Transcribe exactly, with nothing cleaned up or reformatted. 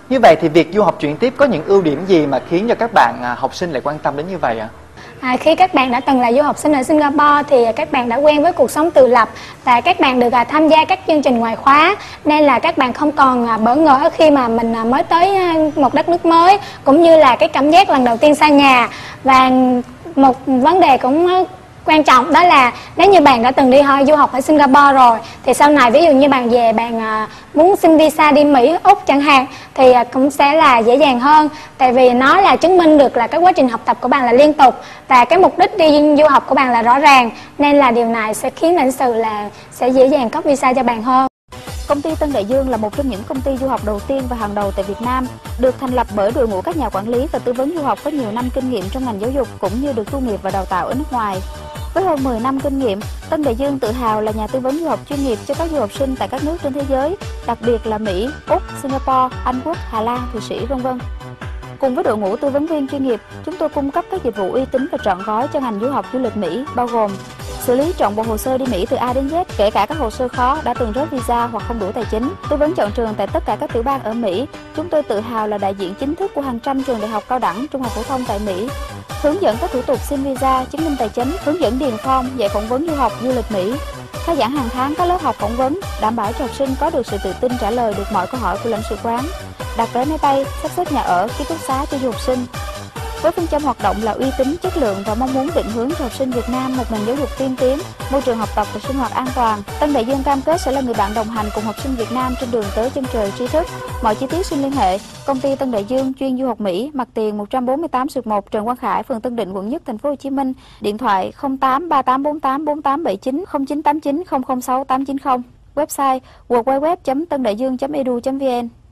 Như vậy thì việc du học chuyển tiếp có những ưu điểm gì mà khiến cho các bạn à, học sinh lại quan tâm đến như vậy ạ? À, khi các bạn đã từng là du học sinh ở Singapore thì các bạn đã quen với cuộc sống tự lập và các bạn được à, tham gia các chương trình ngoại khóa, nên là các bạn không còn à, bỡ ngỡ khi mà mình à, mới tới à, một đất nước mới, cũng như là cái cảm giác lần đầu tiên xa nhà. Và một vấn đề cũng quan trọng đó là nếu như bạn đã từng đi du học ở Singapore rồi thì sau này ví dụ như bạn về bạn à, muốn xin visa đi Mỹ, Úc chẳng hạn thì à, cũng sẽ là dễ dàng hơn, tại vì nó là chứng minh được là cái quá trình học tập của bạn là liên tục và cái mục đích đi du học của bạn là rõ ràng, nên là điều này sẽ khiến lãnh sự là sẽ dễ dàng cấp visa cho bạn hơn. Công ty Tân Đại Dương là một trong những công ty du học đầu tiên và hàng đầu tại Việt Nam, được thành lập bởi đội ngũ các nhà quản lý và tư vấn du học có nhiều năm kinh nghiệm trong ngành giáo dục cũng như được tu nghiệp và đào tạo ở nước ngoài. Với hơn mười năm kinh nghiệm, Tân Đại Dương tự hào là nhà tư vấn du học chuyên nghiệp cho các du học sinh tại các nước trên thế giới, đặc biệt là Mỹ, Úc, Singapore, Anh Quốc, Hà Lan, Thụy Sĩ, vân vân. Cùng với đội ngũ tư vấn viên chuyên nghiệp, chúng tôi cung cấp các dịch vụ uy tín và trọn gói cho ngành du học du lịch Mỹ, bao gồm xử lý trọn bộ hồ sơ đi Mỹ từ A đến Z, kể cả các hồ sơ khó đã từng rớt visa hoặc không đủ tài chính, tư vấn chọn trường tại tất cả các tiểu bang ở Mỹ. Chúng tôi tự hào là đại diện chính thức của hàng trăm trường đại học cao đẳng, trung học phổ thông tại Mỹ. Hướng dẫn các thủ tục xin visa, chứng minh tài chính, hướng dẫn điền form, dạy phỏng vấn du học du lịch Mỹ. Khai giảng hàng tháng các lớp học phỏng vấn, đảm bảo cho học sinh có được sự tự tin trả lời được mọi câu hỏi của lãnh sự quán. Đặt vé máy bay, sắp xếp nhà ở, ký túc xá cho du học sinh. Với phương châm hoạt động là uy tín, chất lượng và mong muốn định hướng cho học sinh Việt Nam một nền giáo dục tiên tiến, môi trường học tập và sinh hoạt an toàn, Tân Đại Dương cam kết sẽ là người bạn đồng hành cùng học sinh Việt Nam trên đường tới chân trời tri thức. Mọi chi tiết xin liên hệ công ty Tân Đại Dương chuyên du học Mỹ, mặt tiền một trăm bốn mươi tám một Trần Quang Khải, phường Tân Định, quận Nhất, thành phố Hồ Chí Minh. Điện thoại không tám ba tám bốn tám bốn tám bảy chín, không chín tám chín không không sáu tám chín không. Website w w w chấm tân đại dương chấm e d u chấm v n.